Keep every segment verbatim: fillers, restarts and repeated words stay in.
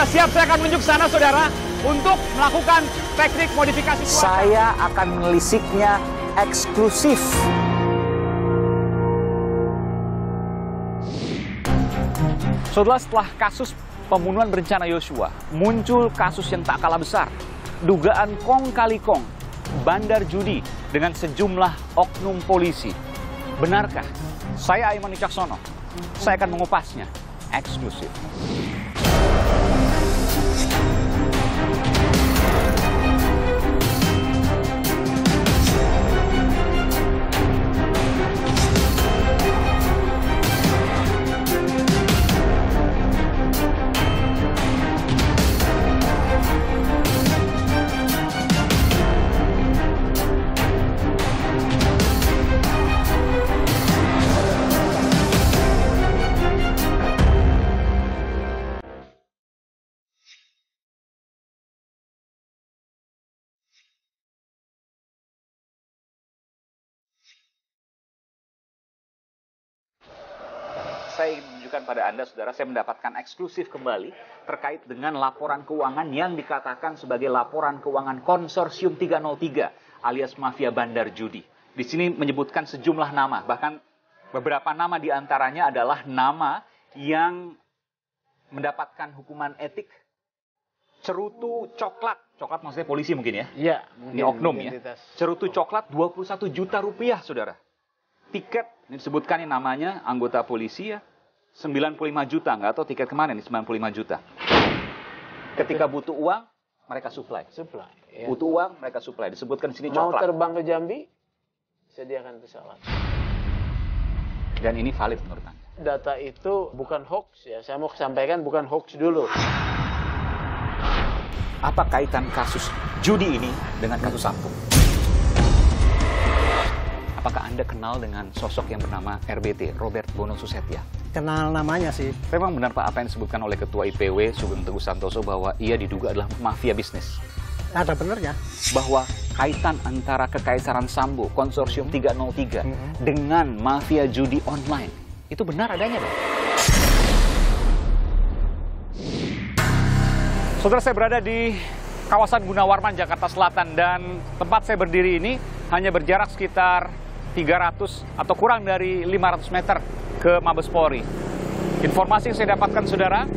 siap, saya akan menunjuk sana, saudara, untuk melakukan teknik modifikasi cuaca. Saya akan menelisiknya eksklusif. Saudara, setelah kasus pembunuhan berencana Yosua, muncul kasus yang tak kalah besar. Dugaan kong kali kong, bandar judi dengan sejumlah oknum polisi. Benarkah? Saya Aiman Wicaksono. Saya akan mengupasnya eksklusif. Saya ingin menunjukkan pada Anda, saudara, saya mendapatkan eksklusif kembali terkait dengan laporan keuangan yang dikatakan sebagai laporan keuangan konsorsium tiga nol tiga alias mafia bandar judi. Di sini menyebutkan sejumlah nama, bahkan beberapa nama diantaranya adalah nama yang mendapatkan hukuman etik cerutu coklat. Coklat maksudnya polisi mungkin ya? Iya. Ini oknum ya. Cerutu coklat dua puluh satu juta rupiah, saudara. Tiket, ini disebutkan ini namanya anggota polisi ya, sembilan puluh lima juta, nggak tahu tiket kemana nih sembilan puluh lima juta. Ketika butuh uang, mereka supply. Supply. Ya. Butuh uang, mereka supply. Disebutkan di sini Mau coklat. terbang ke Jambi, sediakan pesawat. Dan ini valid menurut Anda? Data itu bukan hoax ya, saya mau sampaikan bukan hoax dulu. Apa kaitan kasus judi ini dengan kasus Sampo? Apakah Anda kenal dengan sosok yang bernama R B T, Robert Bono Susetya? Kenal namanya sih. Memang benar Pak apa yang disebutkan oleh Ketua I P W Sugeng Teguh Santoso bahwa ia diduga adalah mafia bisnis? Ada benernya. Bahwa kaitan antara Kekaisaran Sambo, konsorsium tiga nol tiga, mm-hmm. dengan mafia judi online. Itu benar adanya, Pak? Saudara, saya berada di kawasan Gunawarman, Jakarta Selatan. Dan tempat saya berdiri ini hanya berjarak sekitar tiga ratus atau kurang dari lima ratus meter ke Mabes Polri. Informasi yang saya dapatkan, saudara,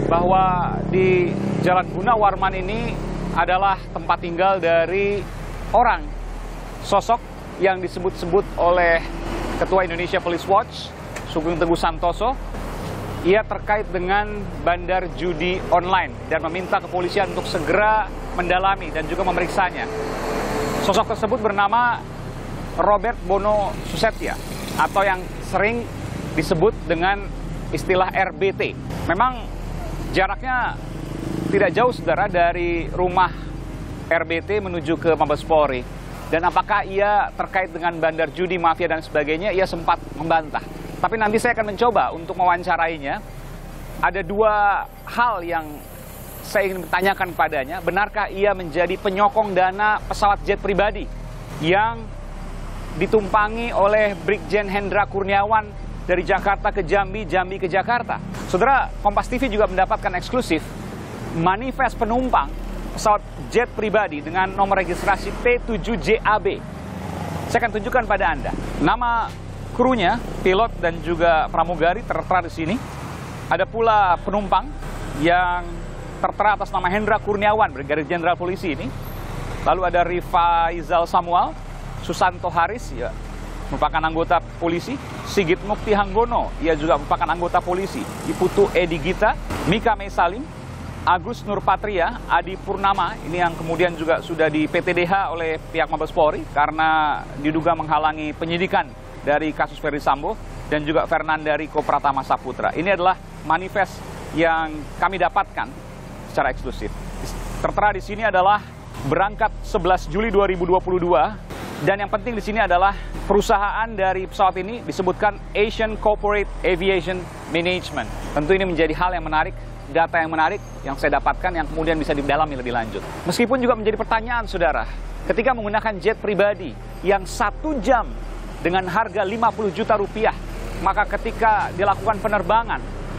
bahwa di Jalan Gunawarman ini adalah tempat tinggal dari orang, sosok yang disebut-sebut oleh Ketua Indonesia Police Watch, Sugeng Teguh Santoso. Ia terkait dengan bandar judi online dan meminta kepolisian untuk segera mendalami dan juga memeriksanya. Sosok tersebut bernama Robert Bono Susetya atau yang sering disebut dengan istilah R B T. Memang jaraknya tidak jauh, saudara, dari rumah R B T menuju ke Mabes Polri. Dan apakah ia terkait dengan bandar judi, mafia dan sebagainya, ia sempat membantah. Tapi nanti saya akan mencoba untuk mewawancarainya. Ada dua hal yang saya ingin bertanyakan kepadanya. Benarkah ia menjadi penyokong dana pesawat jet pribadi yang ditumpangi oleh Brigjen Hendra Kurniawan dari Jakarta ke Jambi, Jambi ke Jakarta? Saudara, Kompas T V juga mendapatkan eksklusif manifest penumpang pesawat jet pribadi dengan nomor registrasi P tujuh J A B. Saya akan tunjukkan pada Anda. Nama krunya, pilot dan juga pramugari tertera di sini. Ada pula penumpang yang tertera atas nama Hendra Kurniawan, Brigadir Jenderal Polisi ini. Lalu ada Rifaizal Samuel, Susanto Haris, ya, merupakan anggota polisi. Sigit Mukti Hanggono, ia juga merupakan anggota polisi. Iputu Edi Gita, Mika Mesalim, Agus Nurpatria, Adi Purnama, ini yang kemudian juga sudah di P T D H oleh pihak Mabes Polri karena diduga menghalangi penyidikan dari kasus Ferdi Sambo, dan juga Fernanda Riko Pratama Saputra. Ini adalah manifest yang kami dapatkan secara eksklusif. Tertera di sini adalah berangkat sebelas Juli dua ribu dua puluh dua, dan yang penting di sini adalah perusahaan dari pesawat ini disebutkan Asian Corporate Aviation Management. Tentu ini menjadi hal yang menarik, data yang menarik yang saya dapatkan yang kemudian bisa didalami lebih lanjut. Meskipun juga menjadi pertanyaan, saudara, ketika menggunakan jet pribadi yang satu jam dengan harga lima puluh juta rupiah, maka ketika dilakukan penerbangan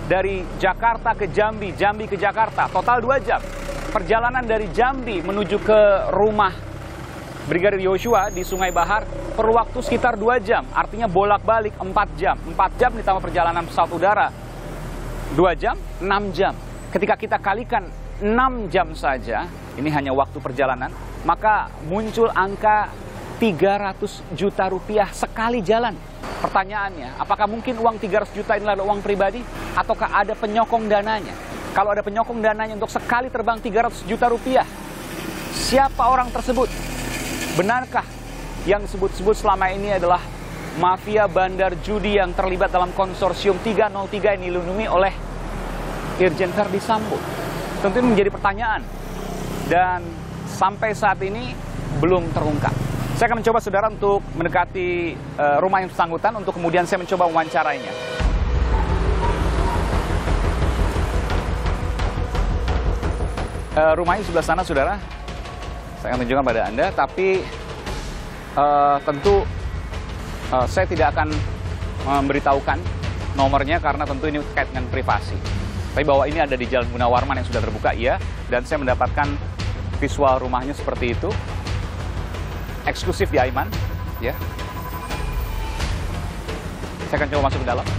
dari Jakarta ke Jambi, Jambi ke Jakarta, total dua jam. Perjalanan dari Jambi menuju ke rumah Brigadir Yosua di Sungai Bahar perlu waktu sekitar dua jam, artinya bolak-balik empat jam. empat jam ditambah perjalanan pesawat udara dua jam, enam jam. Ketika kita kalikan enam jam saja, ini hanya waktu perjalanan, maka muncul angka tiga ratus juta rupiah sekali jalan. Pertanyaannya, apakah mungkin uang tiga ratus juta ini adalah uang pribadi? Ataukah ada penyokong dananya? Kalau ada penyokong dananya untuk sekali terbang tiga ratus juta rupiah, siapa orang tersebut? Benarkah yang disebut-sebut selama ini adalah mafia bandar judi yang terlibat dalam konsorsium tiga nol tiga yang dilindungi oleh Irjen Verdi Sambo? Tentu ini menjadi pertanyaan dan sampai saat ini belum terungkap. Saya akan mencoba saudara untuk mendekati uh, rumah yang bersangkutan untuk kemudian saya mencoba mewawancarainya. Uh, rumahnya sebelah sana saudara, saya akan tunjukkan pada Anda, tapi uh, tentu uh, saya tidak akan memberitahukan nomornya karena tentu ini terkait dengan privasi. Tapi bahwa ini ada di Jalan Gunawarman yang sudah terbuka, iya. Dan saya mendapatkan visual rumahnya seperti itu. Eksklusif di Aiman, ya. Saya akan coba masuk ke dalam.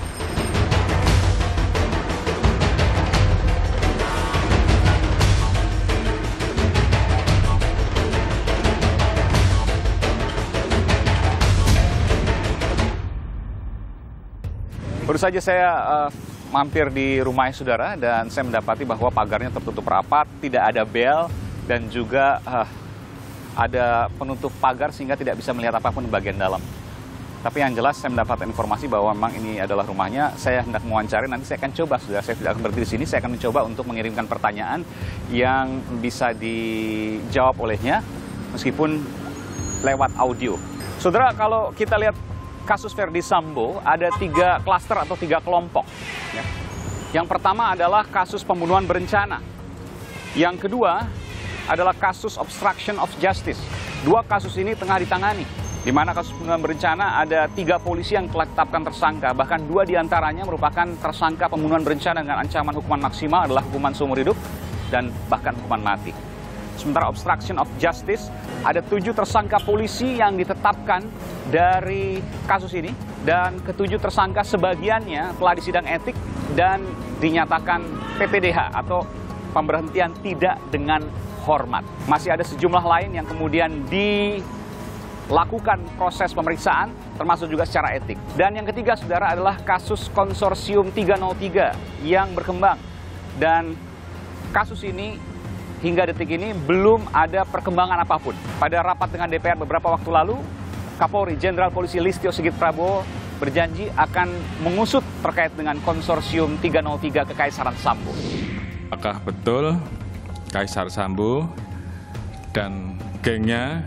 Baru saja saya uh, mampir di rumahnya saudara dan saya mendapati bahwa pagarnya tertutup rapat, tidak ada bel dan juga uh, ada penutup pagar sehingga tidak bisa melihat apapun di bagian dalam. Tapi yang jelas saya mendapat informasi bahwa memang ini adalah rumahnya. Saya hendak mewawancari, nanti saya akan coba, saudara, saya tidak akan berhenti di sini, saya akan mencoba untuk mengirimkan pertanyaan yang bisa dijawab olehnya meskipun lewat audio. Saudara, kalau kita lihat kasus Verdi Sambo ada tiga klaster atau tiga kelompok. Ya. Yang pertama adalah kasus pembunuhan berencana. Yang kedua adalah kasus obstruction of justice. Dua kasus ini tengah ditangani. Di mana kasus pembunuhan berencana ada tiga polisi yang telah ditetapkan tersangka. Bahkan dua diantaranya merupakan tersangka pembunuhan berencana dengan ancaman hukuman maksimal adalah hukuman seumur hidup dan bahkan hukuman mati. Sementara obstruction of justice, ada tujuh tersangka polisi yang ditetapkan dari kasus ini. Dan ketujuh tersangka sebagiannya telah disidang etik dan dinyatakan P P D H atau pemberhentian tidak dengan hormat. Masih ada sejumlah lain yang kemudian dilakukan proses pemeriksaan, termasuk juga secara etik. Dan yang ketiga, saudara, adalah kasus konsorsium tiga nol tiga yang berkembang. Dan kasus ini hingga detik ini belum ada perkembangan apapun. Pada rapat dengan D P R beberapa waktu lalu, Kapolri Jenderal Polisi Listio Sigit Prabowo berjanji akan mengusut terkait dengan konsorsium tiga nol tiga Kekaisaran Sambo. Apakah betul Kaisar Sambo dan gengnya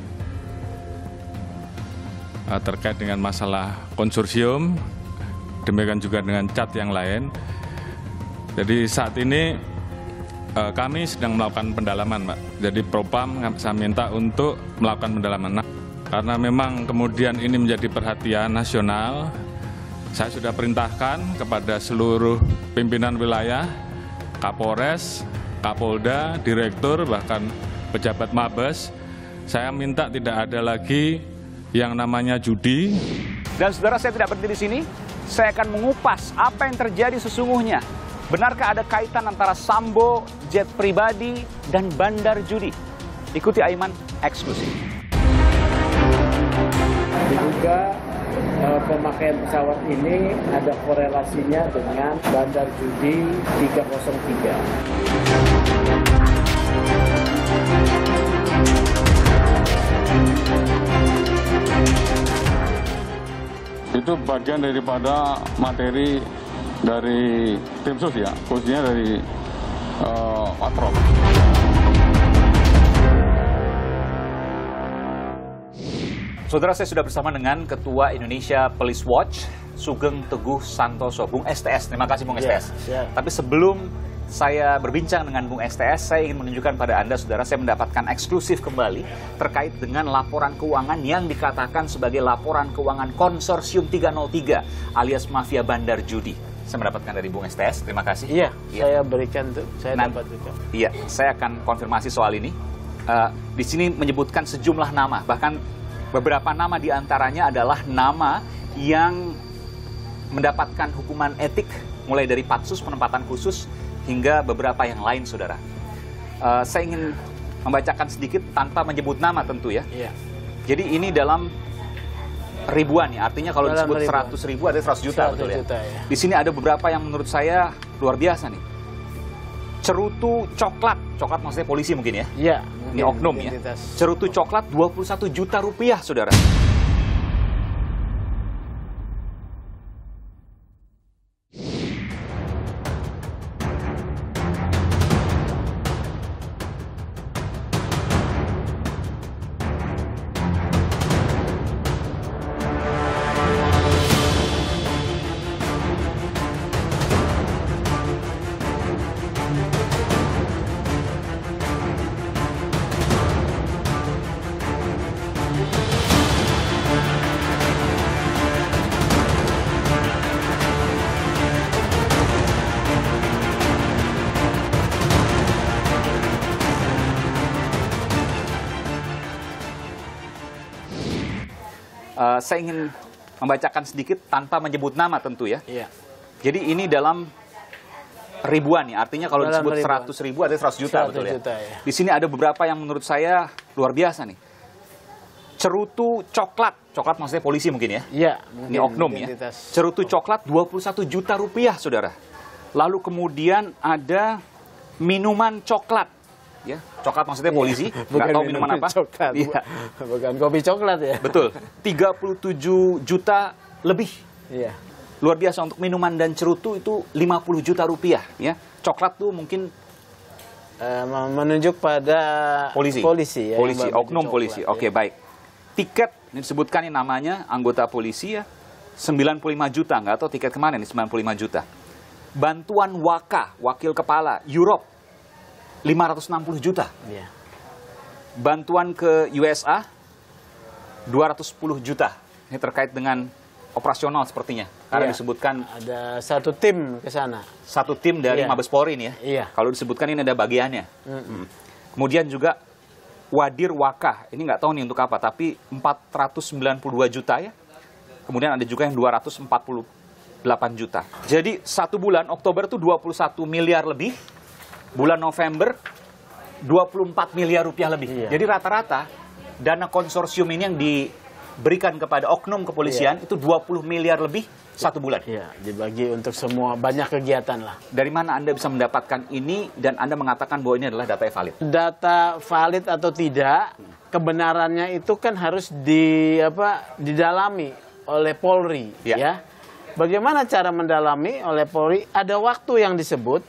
terkait dengan masalah konsorsium, demikian juga dengan cat yang lain. Jadi saat ini kami sedang melakukan pendalaman, Pak. Jadi Propam saya minta untuk melakukan pendalaman. Nah, karena memang kemudian ini menjadi perhatian nasional, saya sudah perintahkan kepada seluruh pimpinan wilayah, Kapolres, Kapolda, Direktur, bahkan pejabat Mabes, saya minta tidak ada lagi yang namanya judi. Dan saudara, saya tidak berhenti di sini, saya akan mengupas apa yang terjadi sesungguhnya. Benarkah ada kaitan antara Sambo, jet pribadi, dan bandar judi? Ikuti Aiman eksklusif. Diduga eh, pemakaian pesawat ini ada korelasinya dengan bandar judi tiga nol tiga. Itu bagian daripada materi dari tim sus ya, khususnya dari uh, patrol. Saudara, saya sudah bersama dengan Ketua Indonesia Police Watch, Sugeng Teguh Santoso, Bung S T S. Terima kasih Bung S T S. Yeah, yeah. Tapi sebelum saya berbincang dengan Bung S T S, saya ingin menunjukkan pada Anda, saudara, saya mendapatkan eksklusif kembali terkait dengan laporan keuangan yang dikatakan sebagai laporan keuangan konsorsium tiga nol tiga alias mafia bandar judi. saya mendapatkan dari Bung S T S. Terima kasih. Iya, Iya. saya berikan tuh, saya Nan- dapat juga. Iya, saya akan konfirmasi soal ini. Uh, di sini menyebutkan sejumlah nama, bahkan beberapa nama diantaranya adalah nama yang mendapatkan hukuman etik, mulai dari patsus, penempatan khusus, hingga beberapa yang lain, saudara. Uh, saya ingin membacakan sedikit tanpa menyebut nama tentu ya. Iya. Jadi ini dalam ribuan ya, artinya kalau Dalam disebut ribuan. seratus ribu ada seratus juta, seratus betul ya? juta, ya. Di sini ada beberapa yang menurut saya luar biasa nih. Cerutu coklat, coklat maksudnya polisi mungkin ya? Iya. Ini mungkin oknum ya. identitas. Cerutu coklat dua puluh satu juta rupiah, saudara. Uh, saya ingin membacakan sedikit tanpa menyebut nama tentu ya. Iya. Jadi ini dalam ribuan ya, artinya kalau Dalam disebut ribuan. seratus ribu ada seratus juta, seratus betul ya? juta, ya. Di sini ada beberapa yang menurut saya luar biasa nih. Cerutu coklat, coklat maksudnya polisi mungkin ya? Iya. Ini oknum ya. identitas. Cerutu coklat dua puluh satu juta rupiah, saudara. Lalu kemudian ada minuman coklat. Ya, coklat maksudnya polisi, nggak Bukan tahu minuman apa. Coklat. Iya. Bukan kopi coklat ya. Betul, tiga puluh tujuh juta lebih. Iya. Luar biasa untuk minuman dan cerutu itu lima puluh juta rupiah. Ya, coklat tuh mungkin Eh, menunjuk pada polisi. polisi ya. Polisi, yang baju oknum coklat, polisi. ya. Oke, baik. Tiket, ini disebutkan ini namanya anggota polisi ya, sembilan puluh lima juta. Nggak tahu tiket kemana nih, sembilan puluh lima juta. Bantuan Waka, wakil kepala, Europe, lima ratus enam puluh juta. Iya. Bantuan ke U S A, dua ratus sepuluh juta. Ini terkait dengan operasional sepertinya. Karena Iya. disebutkan Ada satu tim ke sana. satu tim dari Iya. Mabes Polri ini ya. Iya. Kalau disebutkan ini ada bagiannya. Hmm. Kemudian juga Wadir Waka, ini nggak tahu nih untuk apa, tapi empat ratus sembilan puluh dua juta ya. Kemudian ada juga yang dua ratus empat puluh delapan juta. Jadi satu bulan, Oktober itu dua puluh satu miliar lebih, bulan November dua puluh empat miliar rupiah lebih. Iya. Jadi rata-rata dana konsorsium ini yang diberikan kepada oknum kepolisian Iya. itu dua puluh miliar lebih satu bulan. Iya, dibagi untuk semua, banyak kegiatan lah. Dari mana Anda bisa mendapatkan ini dan Anda mengatakan bahwa ini adalah data yang valid? Data valid atau tidak, kebenarannya itu kan harus di apa didalami oleh Polri, Ya. ya. Bagaimana cara mendalami oleh Polri? Ada waktu yang disebut,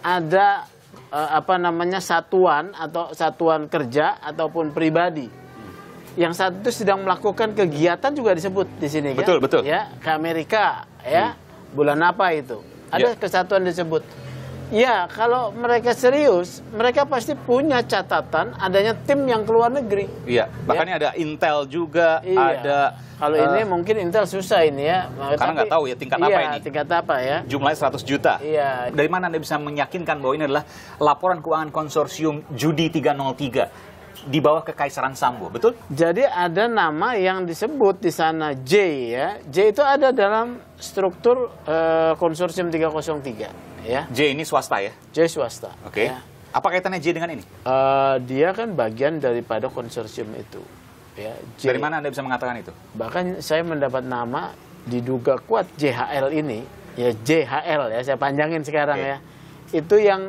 ada eh, apa namanya satuan atau satuan kerja ataupun pribadi. Yang satu itu sedang melakukan kegiatan juga disebut di sini, Betul, kan? betul. Ya, ke Amerika, ya. Bulan apa itu? Ya. Ada kesatuan disebut. Ya, kalau mereka serius, mereka pasti punya catatan adanya tim yang keluar negeri. Iya, bahkan ini ada Intel juga, Iya. ada Kalau eh, ini mungkin Intel susah ini ya. Karena nggak tahu ya tingkat apa iya, ini. tingkat apa ya. jumlahnya seratus juta. Iya. Dari mana Anda bisa meyakinkan bahwa ini adalah laporan keuangan konsorsium Judi tiga nol tiga di bawah Kekaisaran Sambo, betul? Jadi ada nama yang disebut di sana J ya. J itu ada dalam struktur eh, konsorsium tiga nol tiga ya. J ini swasta ya? J swasta. Oke. Ya. Apa kaitannya J dengan ini? Eh, dia kan bagian daripada konsorsium itu. Ya, J. Dari mana Anda bisa mengatakan itu? Bahkan saya mendapat nama diduga kuat J H L ini, ya J H L ya, saya panjangin sekarang Oke. ya. Itu yang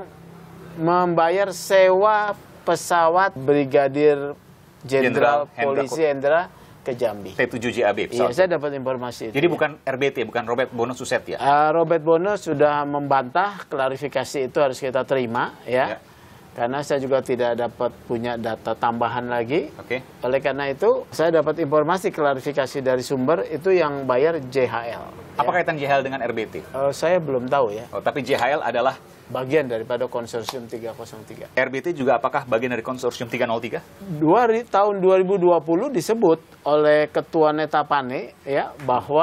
membayar sewa pesawat Brigadir Jenderal Jenderal Hendra Polisi Hendra ke Jambi. T tujuh J A B. Iya, pesawat. saya dapat informasi itu. Jadi ya. bukan R B T, bukan Robert Bono Suset ya? Uh, Robert Bono sudah membantah, klarifikasi itu harus kita terima ya. Ya. Karena saya juga tidak dapat punya data tambahan lagi. Oke. Oleh karena itu, saya dapat informasi klarifikasi dari sumber itu yang bayar J H L. Apa ya. kaitan J H L dengan R B T? Uh, saya belum tahu ya. Oh, tapi J H L adalah Bagian daripada konsorsium tiga nol tiga. R B T juga apakah bagian dari konsorsium tiga nol tiga? Dua, tahun dua ribu dua puluh disebut oleh Ketua Netapane ya bahwa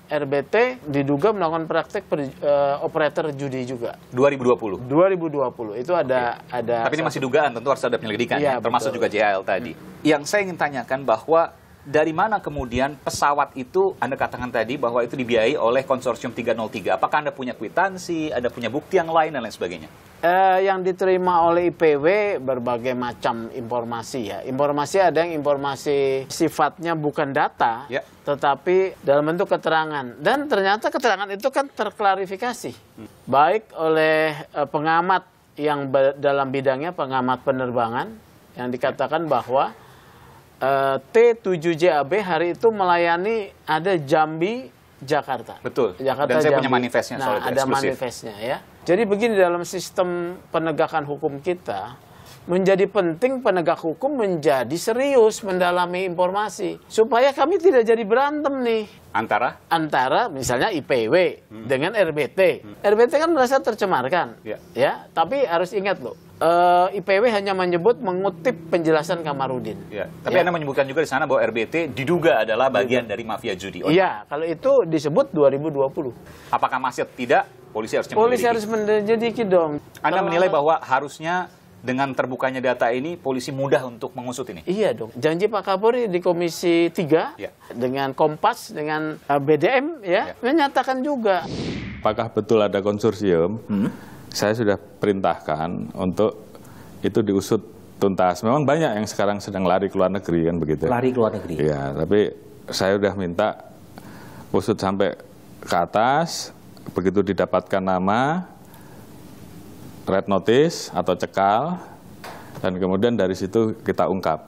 R B T diduga melakukan praktek per, uh, operator judi juga. dua ribu dua puluh. dua ribu dua puluh itu ada Oke. ada. Tapi ini masih dugaan, tentu harus ada penyelidikan, ya, ya, termasuk betul. juga J H L tadi. Hmm. Yang saya ingin tanyakan bahwa dari mana kemudian pesawat itu Anda katakan tadi bahwa itu dibiayai oleh konsorsium tiga nol tiga? Apakah Anda punya kwitansi, Anda punya bukti yang lain dan lain sebagainya? Eh, yang diterima oleh I P W berbagai macam informasi ya. Informasi ada yang informasi sifatnya bukan data, Ya. tetapi dalam bentuk keterangan. Dan ternyata keterangan itu kan terklarifikasi, hmm. baik oleh eh, pengamat yang ber, dalam bidangnya pengamat penerbangan yang dikatakan bahwa eh, T tujuh J A B hari itu melayani ada Jambi, Jakarta. Betul. Jakarta, Dan saya Jambi. punya manifestnya nah, soal itu, ada eksklusif. manifestnya ya. Jadi begini, dalam sistem penegakan hukum kita, menjadi penting penegak hukum menjadi serius mendalami informasi supaya kami tidak jadi berantem nih Antara? antara misalnya I P W hmm. dengan R B T. Hmm. R B T kan merasa tercemarkan, ya. ya. Tapi harus ingat loh, uh, I P W hanya menyebut mengutip penjelasan Kamarudin. Ya. Tapi ya. Anda menyebutkan juga di sana bahwa R B T diduga adalah bagian dari mafia judi. Iya, kalau itu disebut dua ribu dua puluh. Apakah masih tidak? Polisi harusnya Polisi menyelidiki. harus menyelidiki dong. Anda Kalau menilai bahwa harusnya dengan terbukanya data ini, polisi mudah untuk mengusut ini? Iya dong. Janji Pak Kapolri di Komisi tiga ya. dengan Kompas, dengan B D M ya, ya. menyatakan juga. Apakah betul ada konsorsium? Hmm? Saya sudah perintahkan untuk itu diusut tuntas. Memang banyak yang sekarang sedang lari ke luar negeri kan begitu. Lari ke luar negeri. Iya, tapi saya sudah minta usut sampai ke atas. Begitu didapatkan nama, red notice atau cekal, dan kemudian dari situ kita ungkap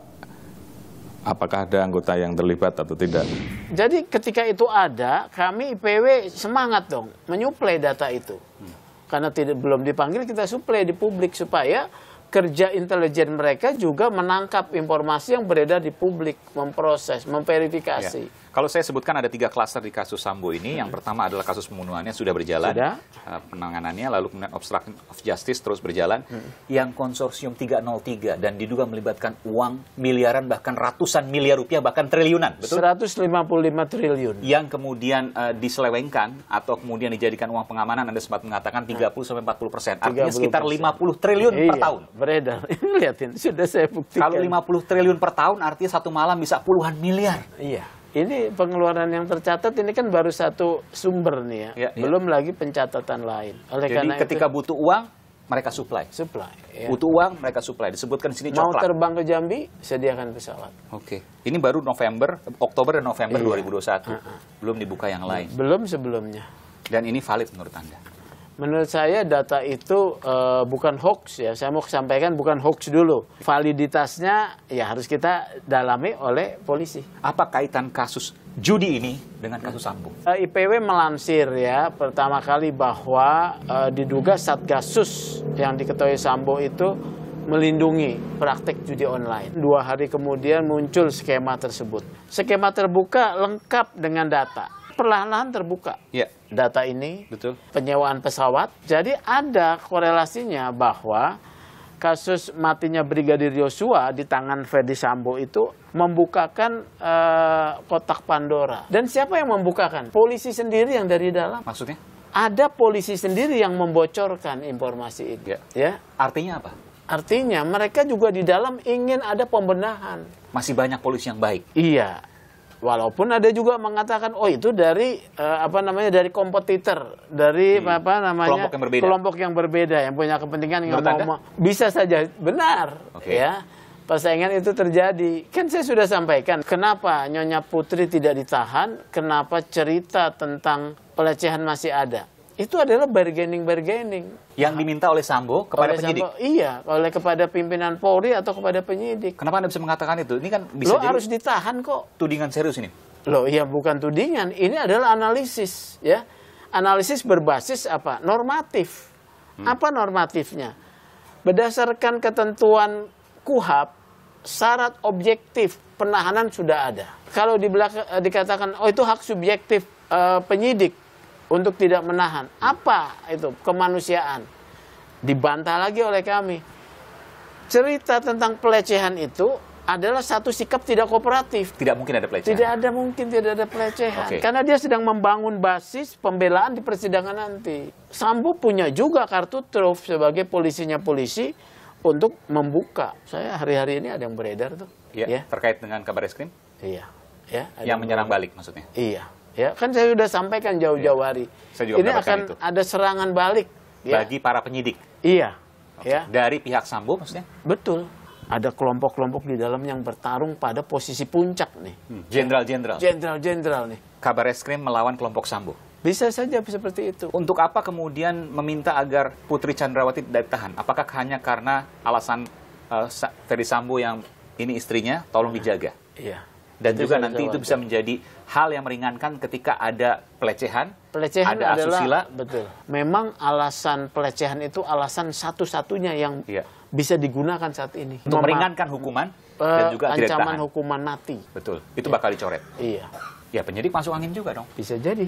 apakah ada anggota yang terlibat atau tidak. Jadi ketika itu ada, kami I P W semangat dong menyuplai data itu. Hmm. Karena tidak belum dipanggil, kita suplai di publik supaya kerja intelijen mereka juga menangkap informasi yang beredar di publik, memproses, memverifikasi. Ya. Kalau saya sebutkan ada tiga klaster di kasus Sambo ini. Yang pertama adalah kasus pembunuhannya sudah berjalan. Sudah. Uh, penanganannya, lalu kemudian obstruction of justice terus berjalan. Hmm. Yang konsorsium tiga nol tiga dan diduga melibatkan uang miliaran, bahkan ratusan miliar rupiah, bahkan triliunan. Betul? seratus lima puluh lima triliun. Yang kemudian uh, diselewengkan atau kemudian dijadikan uang pengamanan, Anda sempat mengatakan tiga puluh sampai empat puluh persen. Artinya sekitar lima puluh triliun iya, per tahun. Beredar. Lihatin, sudah saya buktikan. Kalau lima puluh triliun per tahun, artinya satu malam bisa puluhan miliar. Iya. Ini pengeluaran yang tercatat ini kan baru satu sumber nih ya, ya belum ya. lagi pencatatan lain. Oleh Jadi karena ketika itu, butuh uang, mereka supply. Supply. Ya. Butuh uang, mereka supply. Disebutkan di sini mau coklat. terbang ke Jambi, sediakan pesawat. Oke. Ini baru November, Oktober dan November iya. dua ribu dua puluh satu. Uh-uh. Belum dibuka yang lain. Belum sebelumnya. Dan ini valid menurut Anda? Menurut saya data itu uh, bukan hoax ya. Saya mau sampaikan bukan hoax dulu. Validitasnya ya harus kita dalami oleh polisi. Apa kaitan kasus judi ini dengan kasus Sambo? Uh, I P W melansir ya pertama kali bahwa uh, diduga Satgasus yang diketahui Sambo itu melindungi praktek judi online. Dua hari kemudian muncul skema tersebut. Skema terbuka lengkap dengan data. Perlahan-lahan terbuka ya. data ini, betul. Penyewaan pesawat. Jadi ada korelasinya bahwa kasus matinya Brigadir Yosua di tangan Ferdi Sambo itu membukakan uh, kotak Pandora. Dan siapa yang membukakan? Polisi sendiri yang dari dalam. Maksudnya? Ada polisi sendiri yang membocorkan informasi ini. Ya. Ya. Artinya apa? Artinya mereka juga di dalam ingin ada pembenahan. Masih banyak polisi yang baik. Iya. Walaupun ada juga mengatakan, oh itu dari uh, apa namanya dari kompetitor, dari hmm. apa namanya kelompok yang berbeda, kelompok yang berbeda yang punya kepentingan yang mau, mau bisa saja benar, okay. ya persaingan itu terjadi. Kan saya sudah sampaikan, kenapa Nyonya Putri tidak ditahan, kenapa cerita tentang pelecehan masih ada. Itu adalah bargaining-bargaining. Yang diminta oleh Sambo kepada oleh penyidik? Sambo, iya, oleh kepada pimpinan Polri atau kepada penyidik. Kenapa Anda bisa mengatakan itu? Ini kan bisa Lo jadi harus ditahan kok. Tudingan serius ini? Loh, iya bukan tudingan. Ini adalah analisis, ya. Analisis berbasis apa? Normatif. Hmm. Apa normatifnya? Berdasarkan ketentuan K U H A P, syarat objektif penahanan sudah ada. Kalau di belakang, dikatakan, oh itu hak subjektif uh, penyidik untuk tidak menahan. Apa itu? Kemanusiaan. Dibantah lagi oleh kami. Cerita tentang pelecehan itu adalah satu sikap tidak kooperatif. Tidak mungkin ada pelecehan. Tidak ada mungkin tidak ada pelecehan. Oke. Karena dia sedang membangun basis pembelaan di persidangan nanti. Sambo punya juga kartu truf sebagai polisinya polisi untuk membuka. Saya hari-hari ini ada yang beredar tuh. Ya, Ya. terkait dengan kabar eskrim Iya. Ya, ada yang menyerang balik maksudnya. Iya. Ya, kan saya sudah sampaikan jauh-jauh hari. Saya juga Ini mendapatkan akan itu. ada serangan balik. Ya. Bagi para penyidik. Iya. Oke. Ya. Dari pihak Sambo maksudnya? Betul. Ada kelompok-kelompok di dalam yang bertarung pada posisi puncak nih. Hmm, Jenderal-jenderal. Jenderal-jenderal nih. Kabar eskrim melawan kelompok Sambo. Bisa saja seperti itu. Untuk apa kemudian meminta agar Putri Chandrawati tidak ditahan? Apakah hanya karena alasan uh, Sa- Ferdy Sambo yang ini istrinya, tolong dijaga? Iya. Dan Itu juga saya nanti itu khawatir. bisa menjadi hal yang meringankan ketika ada pelecehan, Pelecehan ada adalah asusila. betul. Memang alasan pelecehan itu alasan satu-satunya yang Iya. bisa digunakan saat ini. Untuk Mema- meringankan hukuman eh, dan juga tidak ancaman ditahan. hukuman mati. Betul, itu bakal dicoret. Iya. Ya penyidik masuk angin juga dong. Bisa jadi.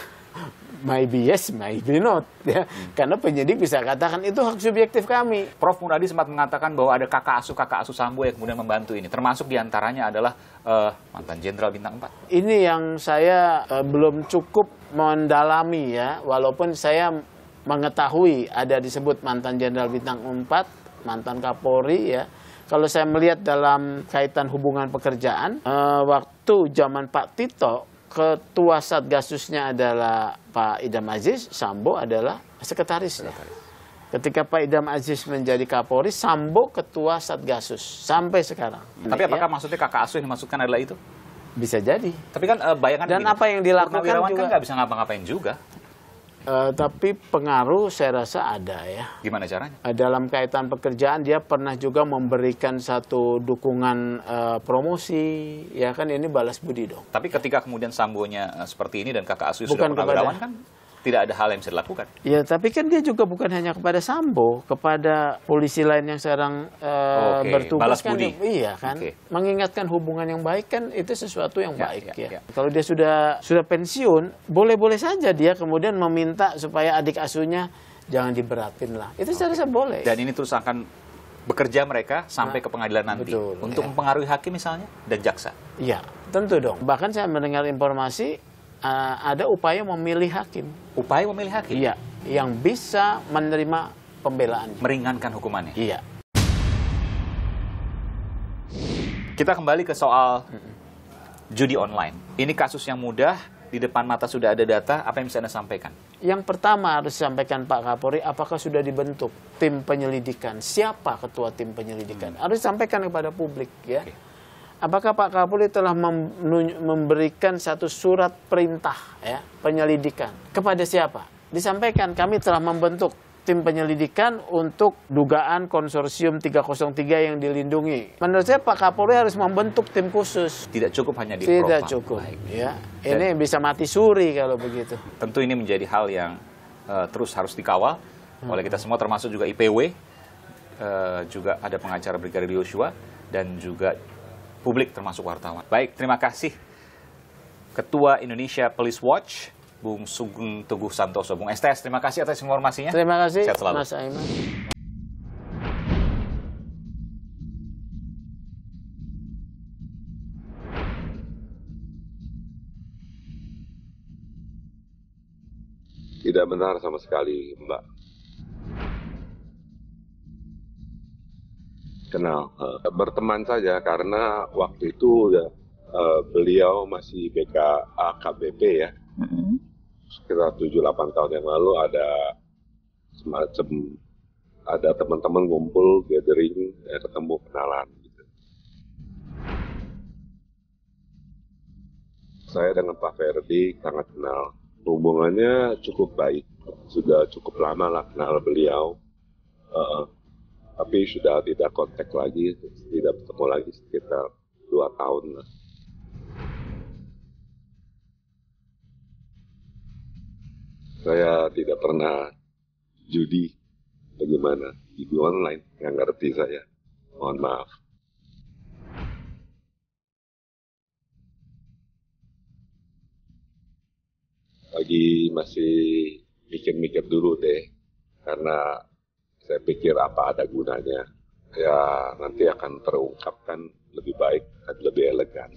Maybe yes, maybe not. Ya. Hmm. Karena penyidik bisa katakan itu hak subjektif kami. Prof Muradi sempat mengatakan bahwa ada kakak asuh kakak asuh Sambo yang kemudian membantu ini. Termasuk diantaranya adalah eh, mantan Jenderal Bintang empat. Ini yang saya eh, belum cukup mendalami ya, walaupun saya mengetahui ada disebut mantan Jenderal Bintang empat, mantan Kapolri ya. Kalau saya melihat dalam kaitan hubungan pekerjaan, eh, waktu zaman Pak Tito, ketua Satgasusnya adalah Pak Idam Aziz, Sambo adalah sekretarisnya. Ketika Pak Idam Aziz menjadi Kapolri, Sambo ketua Satgasus sampai sekarang. Tapi apakah Ya, maksudnya kakak asuh yang dimaksudkan adalah itu? bisa jadi? Tapi kan eh, bayangan Dan begini, apa yang dilakukan Purnawirawan juga- kan nggak bisa ngapa-ngapain juga. Eh, tapi pengaruh saya rasa ada ya. Gimana caranya? Eh, dalam kaitan pekerjaan dia pernah juga memberikan satu dukungan eh, promosi, ya kan ini balas budi dong. Tapi ketika kemudian Sambonya eh, seperti ini dan kakak asuh sudah Bukan purnawirawan kepada- kan tidak ada hal yang bisa dilakukan. Ya tapi kan dia juga bukan hanya kepada Sambo, kepada polisi lain yang sekarang eh, Oke, bertugas balas kan, budi. iya kan, Oke. mengingatkan hubungan yang baik kan itu sesuatu yang Ya, baik ya, ya. ya. Kalau dia sudah sudah pensiun, boleh-boleh saja dia kemudian meminta supaya adik asuhnya jangan diberatin lah. Itu saya rasa boleh. Dan ini terus akan bekerja mereka sampai Nah, ke pengadilan nanti betul, untuk ya. mempengaruhi hakim misalnya dan jaksa. Iya, tentu dong. Bahkan saya mendengar informasi uh, ada upaya memilih hakim. Upaya memilih hakim Iya, yang bisa menerima pembelaan. meringankan hukumannya. Iya. Kita kembali ke soal judi online. Ini kasus yang mudah, di depan mata sudah ada data, apa yang bisa Anda sampaikan? Yang pertama harus disampaikan Pak Kapolri, apakah sudah dibentuk tim penyelidikan? Siapa ketua tim penyelidikan? Harus disampaikan kepada publik ya. Oke. Apakah Pak Kapolri telah mem- menunj- memberikan satu surat perintah ya penyelidikan kepada siapa? Disampaikan kami telah membentuk tim penyelidikan untuk dugaan konsorsium tiga nol tiga yang dilindungi. Menurut saya Pak Kapolri harus membentuk tim khusus. Tidak cukup hanya di Tidak propam. cukup Baik. ya. Ini bisa mati suri kalau begitu. Tentu ini menjadi hal yang eh, terus harus dikawal oleh kita semua, termasuk juga I P W, eh, juga ada pengacara Brigadir Yosua, dan juga publik termasuk wartawan. Baik, terima kasih Ketua Indonesia Police Watch, Bung Sugeng Teguh Santoso. Bung S T S, terima kasih atas informasinya. Terima kasih Sehat selalu. Mas Aiman. Tidak benar sama sekali, Mbak. Kenal, eh, berteman saja karena waktu itu ya, eh, beliau masih B K A K B P ya. Sekitar tujuh delapan tahun yang lalu ada semacam ada teman-teman ngumpul gathering, ya, ketemu kenalan. Gitu. Saya dengan Pak Ferdy sangat kenal. Hubungannya cukup baik, sudah cukup lama lah kenal beliau. Uh, tapi sudah tidak kontak lagi, tidak bertemu lagi sekitar dua tahun lah. Saya tidak pernah judi, bagaimana judi online, nggak ngerti saya. Mohon maaf. Lagi masih mikir-mikir dulu deh, karena saya pikir apa ada gunanya. ya nanti akan terungkapkan lebih baik dan lebih elegan.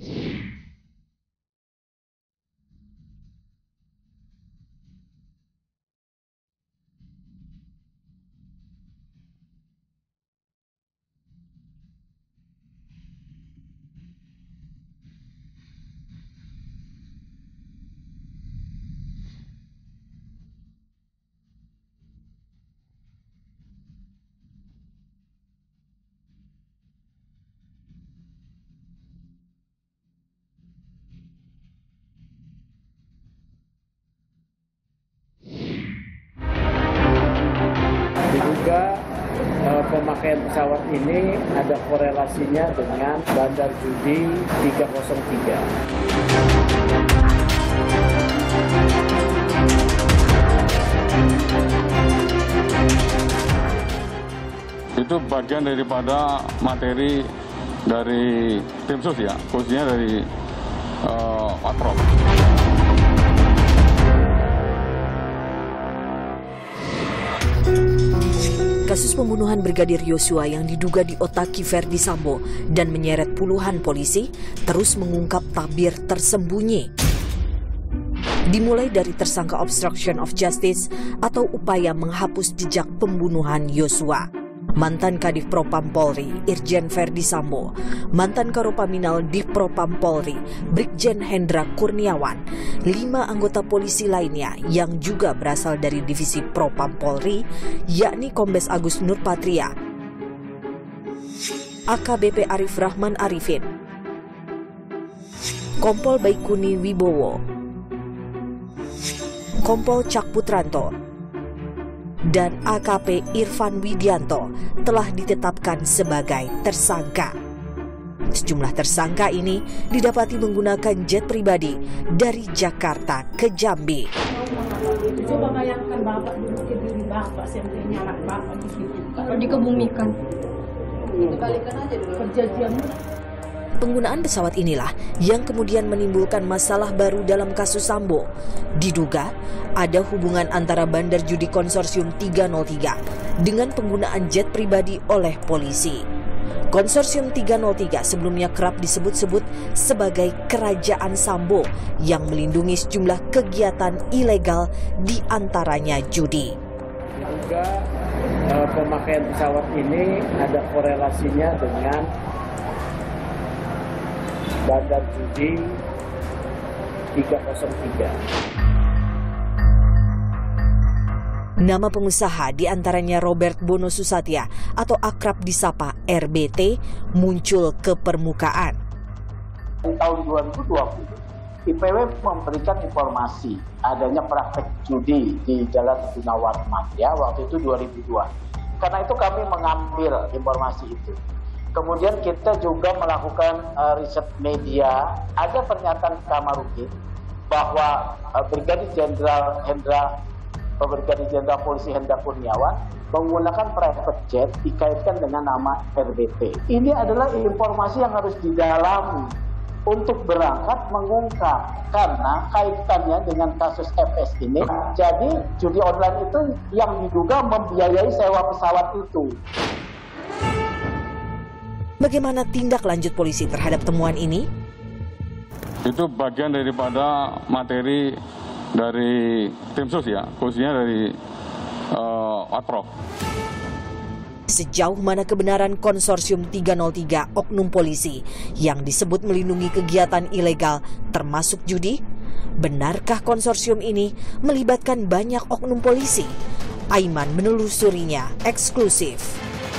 Diduga eh, pemakaian pesawat ini ada korelasinya dengan bandar judi tiga nol tiga. Itu bagian daripada materi dari tim sus ya, khususnya dari uh, Patrol. Kasus pembunuhan Brigadir Yosua yang diduga diotaki Verdi Sambo dan menyeret puluhan polisi terus mengungkap tabir tersembunyi. Dimulai dari tersangka obstruction of justice atau upaya menghapus jejak pembunuhan Yosua. Mantan Kadif Propam Polri, Irjen Verdi Sambo, mantan Karopaminal Div Propam Polri, Brigjen Hendra Kurniawan, lima anggota polisi lainnya yang juga berasal dari divisi Propam Polri, yakni Kombes Agus Nurpatria, A K B P Arif Rahman Arifin, Kompol Baikuni Wibowo, Kompol Cak Putranto, dan A K P Irfan Widianto telah ditetapkan sebagai tersangka. Sejumlah tersangka ini didapati menggunakan jet pribadi dari Jakarta ke Jambi. Coba bayangkan bapak duduk di diri bapak, sentenya anak bapak di situ. Kalau dikebumikan, dibalikan aja dulu perjanjiannya. Penggunaan pesawat inilah yang kemudian menimbulkan masalah baru dalam kasus Sambo. Diduga ada hubungan antara Bandar Judi Konsorsium tiga nol tiga dengan penggunaan jet pribadi oleh polisi. Konsorsium tiga nol tiga sebelumnya kerap disebut-sebut sebagai kerajaan Sambo yang melindungi sejumlah kegiatan ilegal di antaranya judi. Diduga eh, pemakaian pesawat ini ada korelasinya dengan bandar judi tiga nol tiga. Nama pengusaha diantaranya Robert Bono Susatya atau akrab disapa R B T muncul ke permukaan. Di tahun dua ribu dua puluh, I P W memberikan informasi adanya praktek judi di Jalan Gunawarman ya waktu itu dua ribu dua. Karena itu kami mengambil informasi itu. Kemudian kita juga melakukan uh, riset media. Ada pernyataan Kamarudin bahwa uh, Brigadir Jenderal Hendra, Brigadir Jenderal Polisi Hendra Kurniawan menggunakan private jet dikaitkan dengan nama R B T. Ini adalah informasi yang harus didalami untuk berangkat mengungkap karena kaitannya dengan kasus F S ini. Jadi judi online itu yang diduga membiayai sewa pesawat itu. Bagaimana tindak lanjut polisi terhadap temuan ini? Itu bagian daripada materi dari tim sus ya, khususnya dari uh, Patrol. Sejauh mana kebenaran Konsorsium tiga nol tiga oknum polisi yang disebut melindungi kegiatan ilegal termasuk judi? Benarkah konsorsium ini melibatkan banyak oknum polisi? Aiman menelusurinya eksklusif.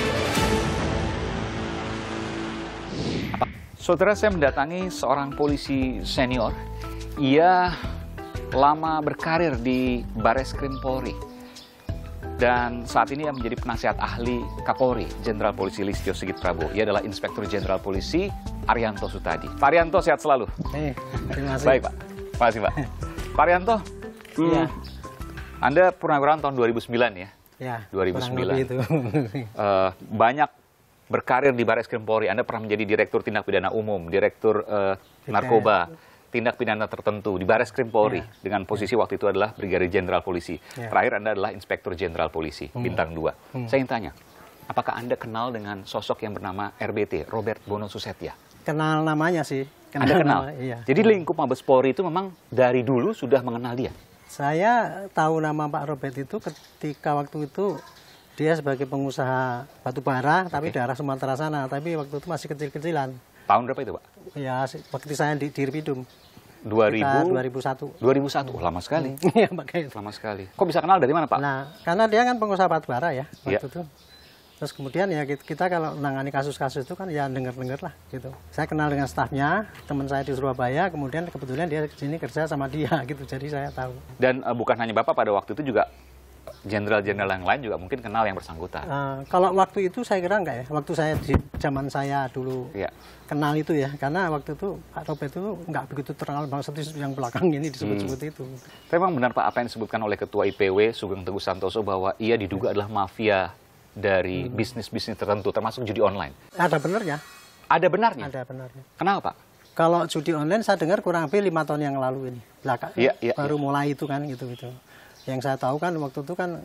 Saudara, saya mendatangi seorang polisi senior. Ia lama berkarir di Bareskrim Polri. Dan saat ini ia menjadi penasihat ahli Kapolri, Jenderal Polisi Listio Sigit Prabowo. Ia adalah Inspektur Jenderal Polisi Arianto Sutadi. Pak Arianto, sehat selalu. Eh, terima kasih. Baik, Pak. Terima kasih, Pak. Pak Arianto, hmm, ya. Anda purnawirawan tahun dua ribu sembilan ya? Ya, dua ribu sembilan. itu. uh, banyak berkarir di Bareskrim Polri. Anda pernah menjadi Direktur Tindak Pidana Umum, Direktur uh, Narkoba, Tindak Pidana Tertentu di Bareskrim Polri. Ya. Dengan posisi waktu itu adalah Brigadir Jenderal Polisi. Ya. Terakhir Anda adalah Inspektur Jenderal Polisi, hmm. bintang dua. Hmm. Saya ingin tanya, Apakah Anda kenal dengan sosok yang bernama R B T, Robert Bono Susetya? Kenal namanya sih. Kenal Anda kenal? nama, iya. Jadi lingkup Mabes Polri itu memang dari dulu sudah mengenal dia? Saya tahu nama Pak Robert itu ketika waktu itu dia sebagai pengusaha batu bara, okay. tapi daerah Sumatera sana. Tapi waktu itu masih kecil-kecilan. Tahun berapa itu, Pak? Ya, waktu saya di Dirpidum. dua ribu? dua ribu satu. dua ribu satu, oh, lama sekali. Iya, makanya. Lama sekali. Kok bisa kenal dari mana, Pak? Nah, karena dia kan pengusaha batu bara ya, waktu ya. itu. Terus kemudian ya kita kalau menangani kasus-kasus itu kan ya denger-denger lah gitu. Saya kenal dengan stafnya, teman saya di Surabaya, kemudian kebetulan dia di sini kerja sama dia gitu, jadi saya tahu. Dan uh, bukan hanya Bapak, pada waktu itu juga jenderal-jenderal yang lain juga mungkin kenal yang bersangkutan. Uh, kalau waktu itu saya kira enggak ya, waktu saya di zaman saya dulu ya. kenal itu ya, karena waktu itu Pak Robert itu enggak begitu terkenal banget seperti yang belakang ini disebut-sebut hmm. itu. Tapi memang benar Pak, apa yang disebutkan oleh Ketua I P W Sugeng Teguh Santoso bahwa ia diduga adalah mafia dari bisnis-bisnis tertentu, termasuk judi online. Ada benarnya. Ada benarnya? Ada benarnya. Kenapa, Pak? Kalau judi online saya dengar kurang lebih lima tahun yang lalu ini. Belakang, ya, ya, baru ya. mulai itu kan, gitu-gitu. Yang saya tahu kan waktu itu kan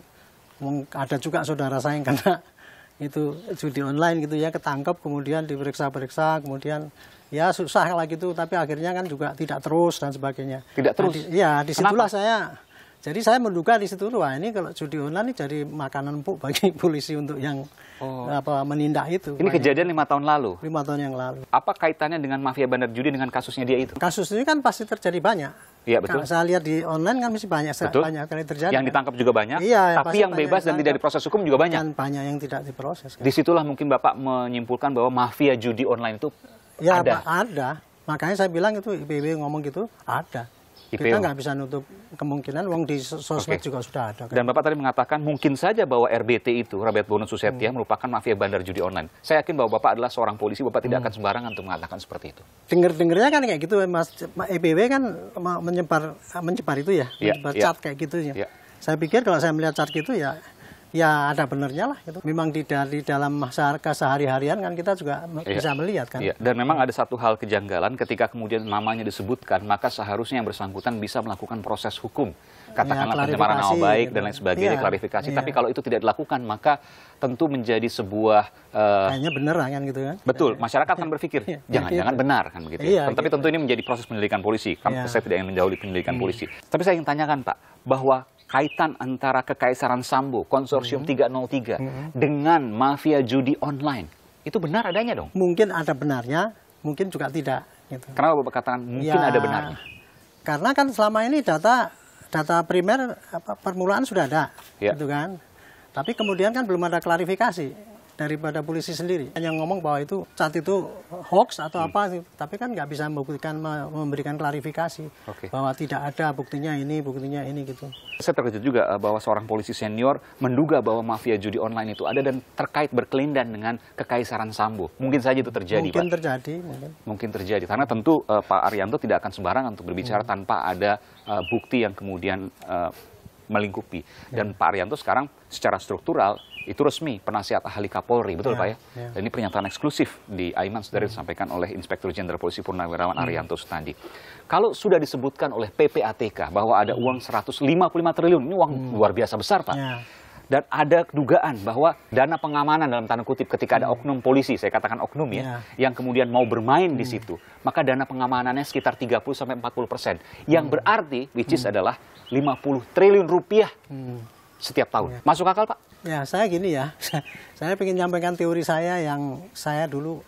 ada juga saudara saya yang kena itu judi online gitu ya, ketangkep, kemudian diperiksa-periksa, kemudian ya susah lah gitu, tapi akhirnya kan juga tidak terus dan sebagainya. Tidak terus? Nah, di, ya, disitulah saya... Jadi saya menduga di situ, wah ini kalau judi online ini jadi makanan empuk bagi polisi untuk yang oh. apa menindak itu. Ini kejadian lima tahun lalu? Lima tahun yang lalu. Apa kaitannya dengan mafia bandar judi dengan kasusnya dia itu? Kasus ini kan pasti terjadi banyak. Iya betul. Saya lihat di online kan masih banyak, betul. banyak kali terjadi. Yang ditangkap juga banyak, iya, tapi yang bebas dan tidak diproses hukum juga banyak. Dan banyak yang tidak diproses. Kan. Disitulah mungkin Bapak menyimpulkan bahwa mafia judi online itu ya, ada. ada. Makanya saya bilang itu I P W ngomong gitu, ada. I P W. Kita nggak bisa nutup kemungkinan, wong di sosmed okay. juga sudah ada. Kan? Dan Bapak tadi mengatakan mungkin saja bahwa R B T itu, Robert Bono Susetya, hmm. merupakan mafia bandar judi online. Saya yakin bahwa Bapak adalah seorang polisi, Bapak tidak hmm. akan sembarangan untuk mengatakan seperti itu. Dengar-dengarnya kan kayak gitu, Mas. I P W kan menyebar, menyebar itu ya, ya menyebar ya. cat kayak gitu ya. ya. Saya pikir kalau saya melihat cat gitu ya, ya ada benernya lah. Gitu. Memang di, di dalam masyarakat sehari-harian kan kita juga ya. bisa melihat kan. Ya. Dan memang ada satu hal kejanggalan ketika kemudian namanya disebutkan, maka seharusnya yang bersangkutan bisa melakukan proses hukum. Katakanlah ya, pencemaran nama baik gitu. dan lain sebagainya, ya. klarifikasi. Ya. Tapi kalau itu tidak dilakukan, maka tentu menjadi sebuah... Uh, Kayaknya benar kan gitu kan. Betul, masyarakat akan berpikir, jangan-jangan ya, benar kan begitu. Ya. Ya, Tapi gitu. tentu ini menjadi proses penyelidikan polisi. Ya. Saya tidak ingin menjauhi penyelidikan hmm. polisi. Tapi saya ingin tanyakan Pak, bahwa kaitan antara Kekaisaran Sambo, Konsorsium hmm. tiga nol tiga, hmm. dengan mafia judi online, itu benar adanya dong? Mungkin ada benarnya, mungkin juga tidak. Gitu. Kenapa Bapak katakan mungkin ya, ada benarnya? Karena kan selama ini data data primer apa, permulaan sudah ada, ya. gitu kan. Tapi kemudian kan belum ada klarifikasi daripada polisi sendiri. Yang ngomong bahwa itu cat itu hoax atau hmm. apa, tapi kan nggak bisa membuktikan, memberikan klarifikasi okay. bahwa tidak ada buktinya ini, buktinya ini gitu. Saya terkejut juga bahwa seorang polisi senior menduga bahwa mafia judi online itu ada dan terkait berkelindan dengan Kekaisaran Sambo. Mungkin saja itu terjadi, mungkin Pak. terjadi, mungkin. Mungkin terjadi, karena tentu uh, Pak Arianto tidak akan sembarangan untuk berbicara hmm. tanpa ada uh, bukti yang kemudian uh, melingkupi. Dan ya. Pak Arianto sekarang secara struktural itu resmi penasihat ahli Kapolri, betul ya, Pak ya? ya? Dan ini pernyataan eksklusif di Aiman sudah disampaikan oleh Inspektur Jenderal Polisi Purnawirawan hmm. Arianto Sutandi. Kalau sudah disebutkan oleh P P A T K bahwa ada uang seratus lima puluh lima triliun, ini uang hmm. luar biasa besar, Pak. Ya. Dan ada dugaan bahwa dana pengamanan dalam tanda kutip ketika ada oknum polisi, saya katakan oknum ya, ya. yang kemudian mau bermain hmm. di situ, maka dana pengamanannya sekitar tiga puluh sampai empat puluh persen. Yang hmm. berarti, which is hmm. adalah lima puluh triliun rupiah hmm. setiap tahun. Ya. Masuk akal, Pak? Ya, saya gini ya, saya ingin menyampaikan teori saya yang saya dulu,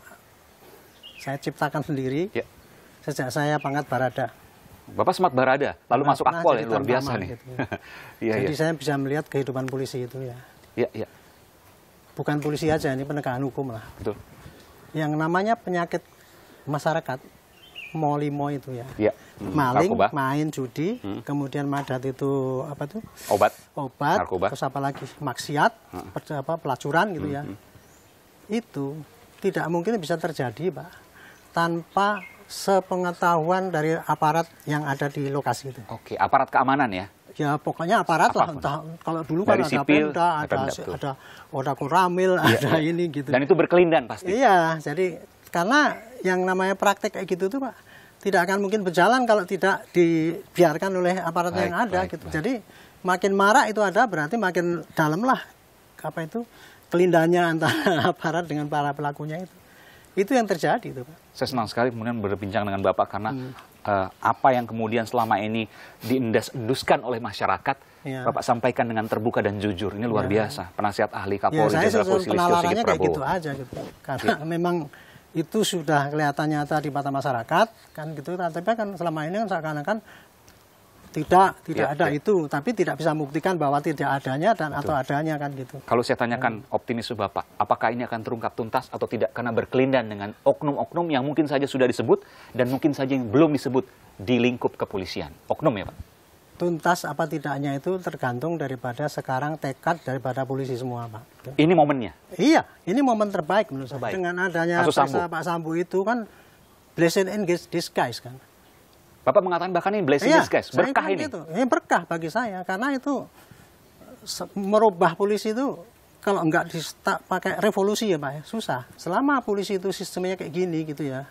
saya ciptakan sendiri, ya. sejak saya pangkat Barada. Bapak sempat Barada, lalu nah, masuk Akpol ya, luar biasa nih. Gitu. ya, Jadi ya. saya bisa melihat kehidupan polisi itu ya. Iya, iya. Bukan polisi aja, ini penegakan hukum lah. Betul. Yang namanya penyakit masyarakat, molimo itu ya. Iya. Hmm, maling, narkoba. Main judi, hmm. kemudian madat itu apa tuh? Obat. Obat. Narkoba. Terus apa lagi? Maksiat, hmm. apa pelacuran gitu hmm. ya. Itu tidak mungkin bisa terjadi, Pak, tanpa sepengetahuan dari aparat yang ada di lokasi itu. Oke, aparat keamanan ya? Ya pokoknya aparat Apapun. lah. Entah, kalau dulu dari kan sipil, ada Pemda, ada ada Oda Koramil, ya, ada ya. ini gitu. Dan itu berkelindan pasti? Iya, jadi karena yang namanya praktek kayak gitu tuh Pak, tidak akan mungkin berjalan kalau tidak dibiarkan oleh aparat baik, yang ada baik, gitu. Baik. Jadi makin marak itu ada berarti makin dalam lah apa itu kelindahannya antara aparat dengan para pelakunya itu. Itu yang terjadi itu, Pak. Saya senang sekali kemudian berbincang dengan Bapak karena hmm. uh, apa yang kemudian selama ini diendus-enduskan oleh masyarakat, ya. Bapak sampaikan dengan terbuka dan jujur. Ini luar ya. biasa. Penasihat ahli Kapolri ya, Jenderal Polisi Listio Sigit Prabowo. Kayak gitu aja gitu. Karena ya. memang itu sudah kelihatan nyata di mata masyarakat kan gitu. Tapi kan selama ini kan seakan-akan tidak tidak ya, ada ya. itu, tapi tidak bisa membuktikan bahwa tidak adanya dan Betul. atau adanya kan gitu. Kalau saya tanyakan hmm. optimisme Bapak, apakah ini akan terungkap tuntas atau tidak karena berkelindan dengan oknum-oknum yang mungkin saja sudah disebut dan mungkin saja yang belum disebut di lingkup kepolisian. Oknum ya Pak? Tuntas apa tidaknya itu tergantung daripada sekarang tekad daripada polisi semua Pak. Ini momennya? Iya, ini momen terbaik menurut saya. Dengan adanya Pak Sambo itu kan blessing in disguise kan. Bapak mengatakan bahkan ini blessing in disguise, berkah ini. Itu. Ini berkah bagi saya, karena itu merubah polisi itu, kalau enggak pakai revolusi ya Pak, ya, susah. Selama polisi itu sistemnya kayak gini gitu ya,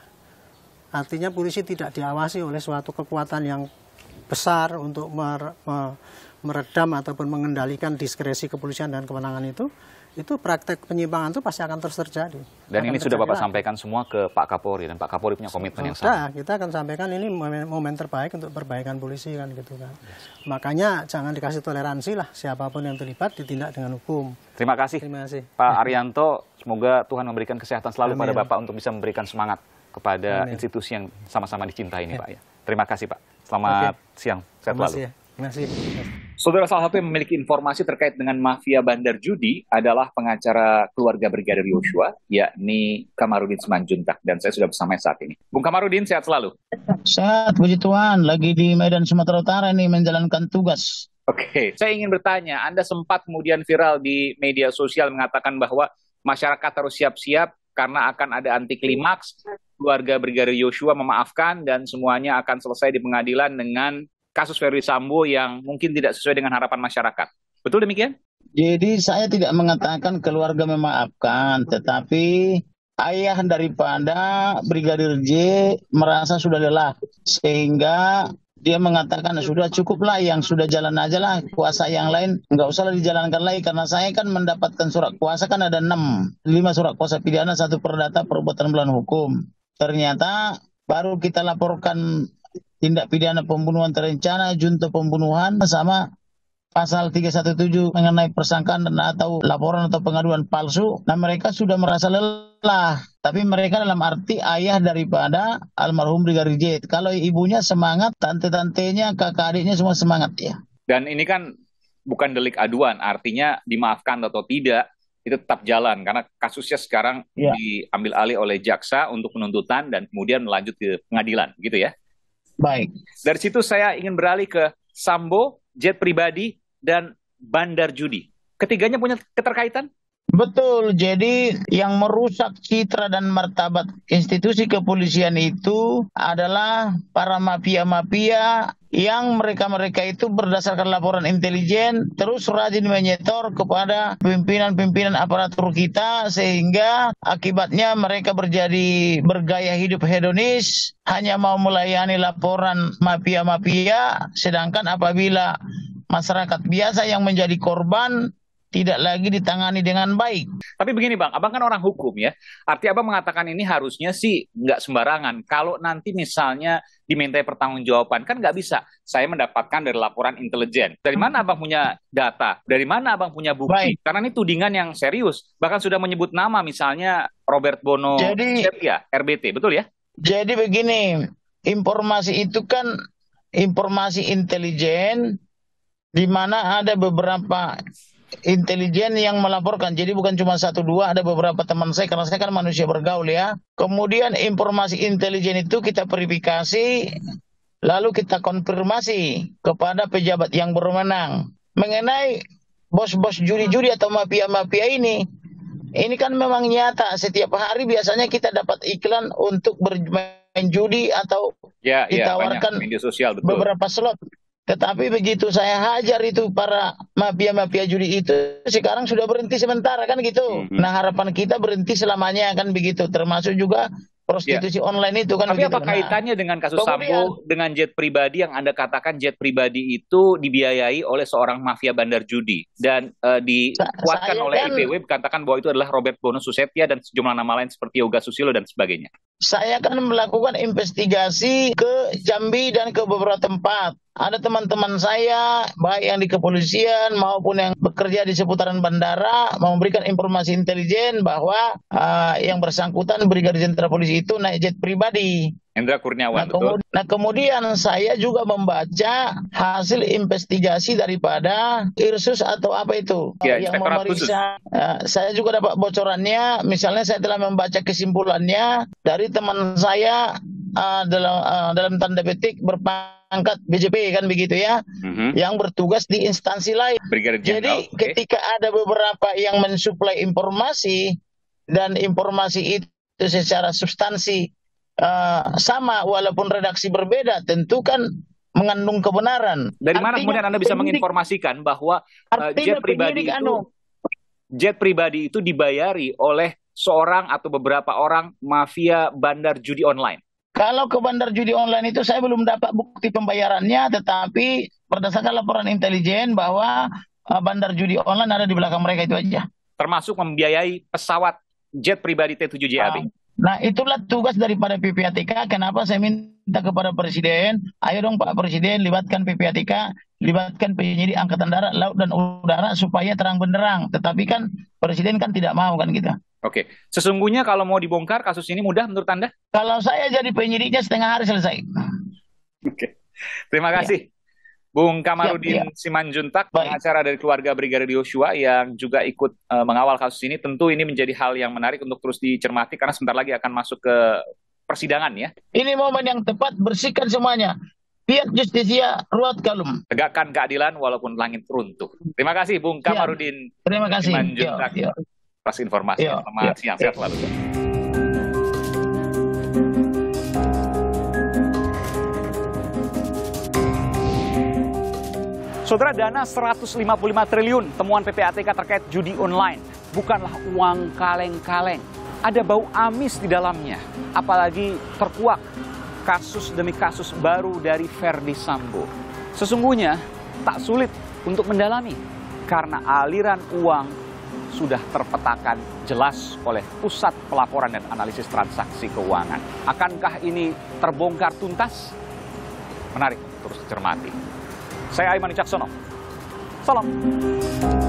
artinya polisi tidak diawasi oleh suatu kekuatan yang besar untuk mer, mer, meredam ataupun mengendalikan diskresi kepolisian dan kewenangan itu, itu praktek penyimpangan itu pasti akan terus terjadi. Dan akan ini sudah Bapak sampaikan semua ke Pak Kapolri, dan Pak Kapolri punya komitmen yang sama. Kita akan sampaikan ini momen, momen terbaik untuk perbaikan polisi kan gitu kan. Yes. Makanya jangan dikasih toleransi lah, siapapun yang terlibat ditindak dengan hukum. Terima kasih, Terima kasih. Pak Arianto. Semoga Tuhan memberikan kesehatan selalu Amin. pada Bapak untuk bisa memberikan semangat kepada Amin. institusi yang sama-sama dicintai ini ya. Pak ya. Terima kasih Pak. Selamat Oke. siang, sehat selalu. Ya. Terima kasih. Saudara, salah satu yang memiliki informasi terkait dengan mafia bandar judi adalah pengacara keluarga Brigadir Yosua, yakni Kamarudin Simanjuntak. Dan saya sudah bersama saat ini. Bung Kamarudin, sehat selalu. Sehat, puji Tuhan. Lagi di Medan, Sumatera Utara ini menjalankan tugas. Oke, saya ingin bertanya, Anda sempat kemudian viral di media sosial mengatakan bahwa masyarakat harus siap-siap karena akan ada anti klimaks, keluarga Brigadir Yosua memaafkan, dan semuanya akan selesai di pengadilan dengan kasus Verdi Sambo yang mungkin tidak sesuai dengan harapan masyarakat. Betul demikian? Jadi saya tidak mengatakan keluarga memaafkan, tetapi ayah daripada Brigadir J merasa sudah lelah, sehingga dia mengatakan sudah cukuplah, yang sudah jalan aja lah, kuasa yang lain nggak usah dijalankan lagi, karena saya kan mendapatkan surat kuasa kan ada enam, lima surat kuasa pidana, satu perdata perbuatan melawan hukum. Ternyata baru kita laporkan tindak pidana pembunuhan terencana, junta pembunuhan, sama pasal tiga satu tujuh mengenai persangkaan dan atau laporan atau pengaduan palsu. Nah, mereka sudah merasa lelah, tapi mereka dalam arti ayah daripada almarhum Brigadir J. Kalau ibunya semangat, tante-tantenya, kakak adiknya semua semangat ya. Dan ini kan bukan delik aduan, artinya dimaafkan atau tidak, itu tetap jalan, karena kasusnya sekarang ya. diambil alih oleh jaksa untuk penuntutan dan kemudian melanjut ke pengadilan, gitu ya? Baik. Dari situ saya ingin beralih ke Sambo, jet pribadi, dan bandar judi. Ketiganya punya keterkaitan? Betul. Jadi yang merusak citra dan martabat institusi kepolisian itu adalah para mafia-mafia yang mereka-mereka itu berdasarkan laporan intelijen terus rajin menyetor kepada pimpinan-pimpinan aparatur kita, sehingga akibatnya mereka berjadi bergaya hidup hedonis, hanya mau melayani laporan mafia-mafia, sedangkan apabila masyarakat biasa yang menjadi korban tidak lagi ditangani dengan baik. Tapi begini Bang, Abang kan orang hukum ya. Arti Abang mengatakan ini harusnya sih nggak sembarangan. Kalau nanti misalnya dimintai pertanggungjawaban, kan nggak bisa. Saya mendapatkan dari laporan intelijen. Dari mana Abang punya data? Dari mana Abang punya bukti? Baik. Karena ini tudingan yang serius. Bahkan sudah menyebut nama, misalnya Robert Bono Setia, R B T, betul ya? Jadi begini, informasi itu kan informasi intelijen, di mana ada beberapa intelijen yang melaporkan. Jadi bukan cuma satu dua, ada beberapa teman saya, karena saya kan manusia bergaul ya. Kemudian informasi intelijen itu kita verifikasi, lalu kita konfirmasi kepada pejabat yang berwenang mengenai bos-bos judi-judi atau mafia-mafia ini. Ini kan memang nyata, setiap hari biasanya kita dapat iklan untuk bermain judi atau ya, ditawarkan ya, media sosial, betul. Beberapa slot. Tetapi begitu saya hajar itu para mafia-mafia judi itu, sekarang sudah berhenti sementara kan gitu. Mm-hmm. Nah, harapan kita berhenti selamanya kan begitu. Termasuk juga prostitusi ya. online itu kan. Tapi begitu. apa kaitannya nah, dengan kasus kemudian, Sambo dengan jet pribadi yang Anda katakan jet pribadi itu dibiayai oleh seorang mafia bandar judi dan uh, dikuatkan oleh kan, I P W katakan bahwa itu adalah Robert Bono Susetya dan sejumlah nama lain seperti Yoga Susilo dan sebagainya. Saya akan melakukan investigasi ke Jambi dan ke beberapa tempat. Ada teman-teman saya, baik yang di kepolisian maupun yang bekerja di seputaran bandara, memberikan informasi intelijen bahwa uh, yang bersangkutan Brigadir Jenderal Polisi itu naik jet pribadi. Hendra Kurniawan, nah, kemud betul? Nah, kemudian saya juga membaca hasil investigasi daripada Irsus atau apa itu. Ya, yang memeriksa. Uh, saya juga dapat bocorannya, misalnya saya telah membaca kesimpulannya dari teman saya uh, dalam, uh, dalam tanda petik berpangkat B J P kan begitu ya, mm-hmm. yang bertugas di instansi lain. Brigadir Jadi okay. ketika ada beberapa yang mensuplai informasi dan informasi itu secara substansi Uh, sama walaupun redaksi berbeda, tentu kan mengandung kebenaran. Dari mana artinya, kemudian Anda bisa penyidik, menginformasikan bahwa uh, jet pribadi itu anu. jet pribadi itu dibayari oleh seorang atau beberapa orang mafia bandar judi online? Kalau ke bandar judi online itu saya belum dapat bukti pembayarannya, tetapi berdasarkan laporan intelijen bahwa uh, bandar judi online ada di belakang mereka itu aja. Termasuk membiayai pesawat jet pribadi T tujuh J A B. Uh. Nah, itulah tugas daripada P P A T K. Kenapa saya minta kepada Presiden, ayo dong Pak Presiden, libatkan P P A T K, libatkan penyidik Angkatan Darat, Laut, dan Udara supaya terang benderang. Tetapi kan Presiden kan tidak mau kan gitu. Oke, sesungguhnya kalau mau dibongkar kasus ini mudah menurut Anda? Kalau saya jadi penyidiknya setengah hari selesai. Oke, terima kasih. Ya. Bung Kamarudin ya, ya. Simanjuntak, pengacara dari keluarga Brigadir Yosua yang juga ikut uh, mengawal kasus ini. Tentu ini menjadi hal yang menarik untuk terus dicermati karena sebentar lagi akan masuk ke persidangan ya. Ini momen yang tepat, bersihkan semuanya. Biar justisia ruat kalum. Tegakkan keadilan walaupun langit runtuh. Terima kasih Bung Kamarudin. Ya. Terima kasih. Simanjuntak ya, ya. atas informasi. Ya, Selamat ya, siang, ya. sehat selalu. Saudara, dana seratus lima puluh lima triliun temuan P P A T K terkait judi online bukanlah uang kaleng-kaleng. Ada bau amis di dalamnya, apalagi terkuak kasus demi kasus baru dari Verdi Sambo. Sesungguhnya tak sulit untuk mendalami karena aliran uang sudah terpetakan jelas oleh Pusat Pelaporan dan Analisis Transaksi Keuangan. Akankah ini terbongkar tuntas? Menarik terus dicermati. Saya Aiman Wicaksono. Salam.